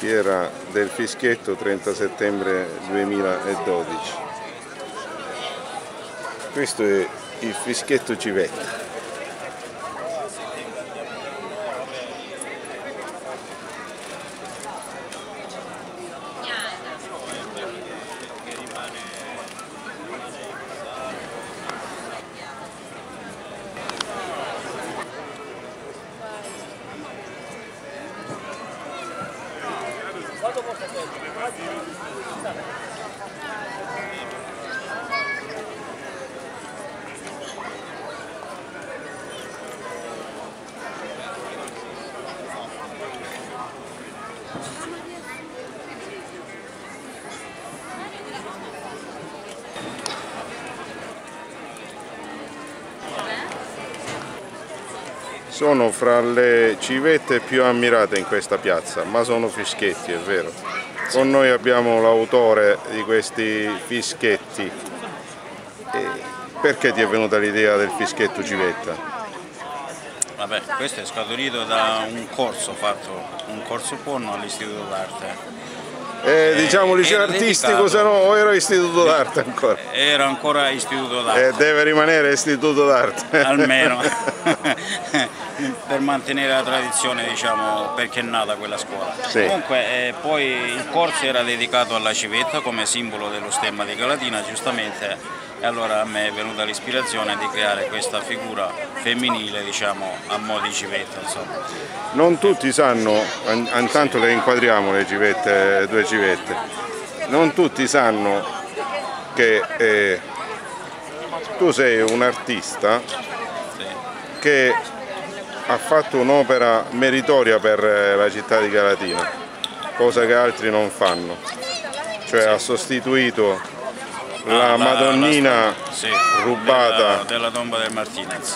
Fiera del Fischietto, 30 settembre 2012. Questo è il Fischietto Civetta. Sono fra le civette più ammirate in questa piazza, ma sono fischietti, è vero. Con noi abbiamo l'autore di questi fischietti. Perché ti è venuta l'idea del fischietto civetta? Vabbè, questo è scaturito da un corso fatto, un corso porno all'Istituto d'Arte. Diciamo liceo artistico, se no, o era istituto d'arte ancora? Era ancora istituto d'arte. Deve rimanere istituto d'arte. Almeno, per mantenere la tradizione, diciamo, perché è nata quella scuola. Sì. Comunque, poi il corso era dedicato alla civetta come simbolo dello stemma di Galatina, giustamente, e allora a me è venuta l'ispirazione di creare questa figura femminile, diciamo, a mo' di civetta, insomma. Non tutti sanno, intanto le inquadriamo le civette, due civette, non tutti sanno che tu sei un artista che ha fatto un'opera meritoria per la città di Galatina, cosa che altri non fanno, cioè ha sostituito la Madonnina rubata della tomba del Martinez.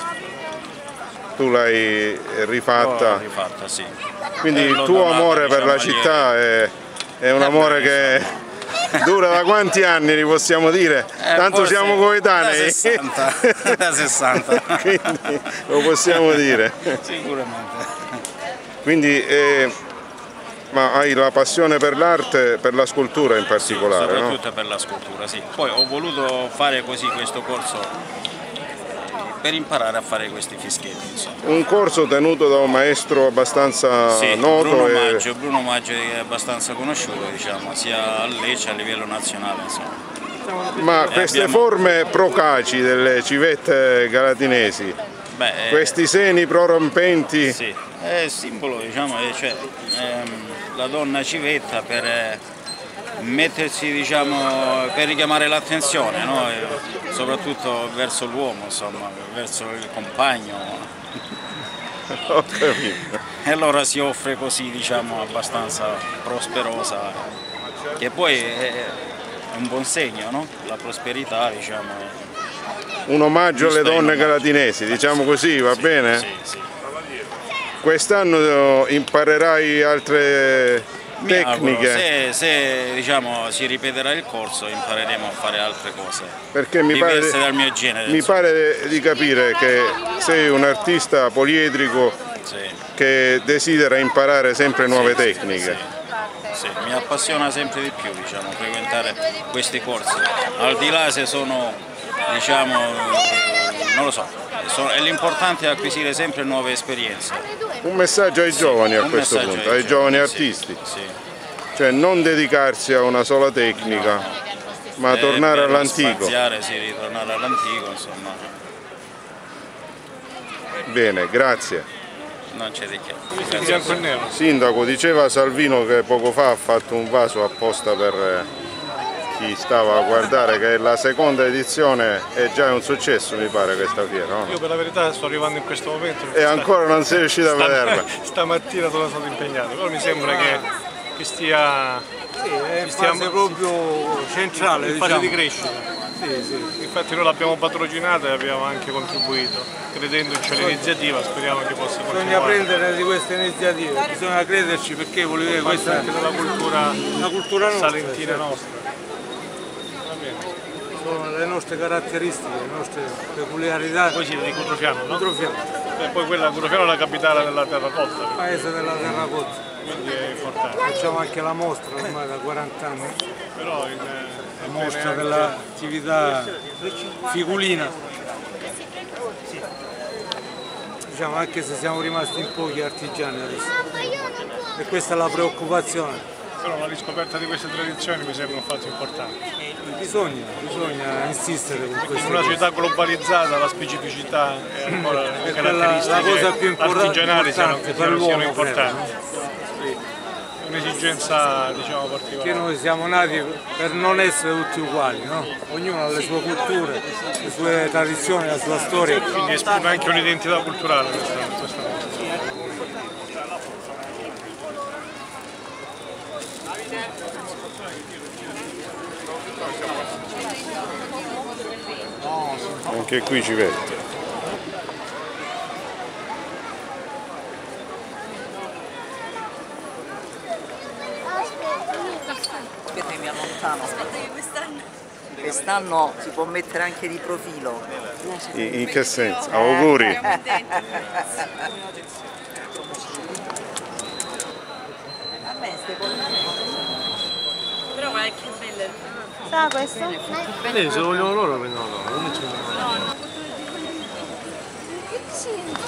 Tu l'hai rifatta? Rifatta, sì. Quindi il tuo amore per la città è un amore che dura da quanti anni, li possiamo dire? Tanto siamo coetanei. Da 60. Quindi lo possiamo dire. Sicuramente. Quindi ma hai la passione per l'arte, per la scultura in particolare, sì, soprattutto no? Per la scultura, sì. Poi ho voluto fare così questo corso per imparare a fare questi fischietti, insomma. Un corso tenuto da un maestro abbastanza noto. Bruno Maggio è abbastanza conosciuto, diciamo, sia a Lecce a livello nazionale, insomma. Ma queste forme procaci delle civette galatinesi, questi seni prorompenti... Sì, è il simbolo, diciamo, la donna civetta per mettersi, diciamo, per richiamare l'attenzione, no? Soprattutto verso l'uomo, insomma, verso il compagno. Ho capito. E allora si offre così, diciamo, abbastanza prosperosa, che poi è un buon segno, no? La prosperità, diciamo. Un omaggio alle donne galatinesi, diciamo così, va bene? Sì, sì. Quest'anno imparerai altre tecniche. Se diciamo, si ripeterà il corso impareremo a fare altre cose. Perché diverse dal mio genere. Mi pare di capire che sei un artista poliedrico che desidera imparare sempre nuove tecniche. Sì, mi appassiona sempre di più, diciamo, frequentare questi corsi. Al di là se sono, diciamo, non lo so, l'importante è acquisire sempre nuove esperienze. Un messaggio ai giovani a questo punto, ai giovani artisti. Sì. Cioè non dedicarsi a una sola tecnica, ma tornare all'antico. Ritornare all'antico, insomma. Bene, grazie. Non c'è di che. Sindaco, diceva Salvino che poco fa ha fatto un vaso apposta per chi stava a guardare, che la seconda edizione è già un successo, mi pare, questa fiera, no? Io per la verità sto arrivando in questo momento e ancora non sei riuscito a vederla. Stamattina sono stato impegnato, però mi sembra che stia proprio centrale, in fase di crescita. Sì. Infatti noi l'abbiamo patrocinata e abbiamo anche contribuito, credendo in l'iniziativa, speriamo che possa continuare. Bisogna prendere di queste iniziative, bisogna crederci, perché vuol dire questa è anche della cultura nostra, salentina nostra. Va bene. sono le nostre caratteristiche, le nostre peculiarità. Voi siete di Cutrofiano, no? Cutrofiano, E poi quella Cutrofiano è la capitale della terracotta, paese della terracotta. quindi è importante. Facciamo anche la mostra ormai da 40 anni, Però la mostra dell'attività figulina. Diciamo, anche se siamo rimasti in pochi artigiani adesso. E questa è la preoccupazione. però la riscoperta di queste tradizioni mi sembra un fatto importante. Bisogna insistere con questo. In una società globalizzata la specificità e ancora le caratteristiche la cosa più artigianali siano per l'uomo importanti. È un'esigenza, diciamo, particolare. Che noi siamo nati per non essere tutti uguali, no? Ognuno ha le sue culture, le sue tradizioni, la sua storia. Quindi esprime anche un'identità culturale questa cosa. Anche qui civetta. Aspetta che mi allontano. Quest'anno si può mettere anche di profilo. In che senso? Auguri! Però è che belle. Sa questo? Se vogliono loro, prendono loro. Sì.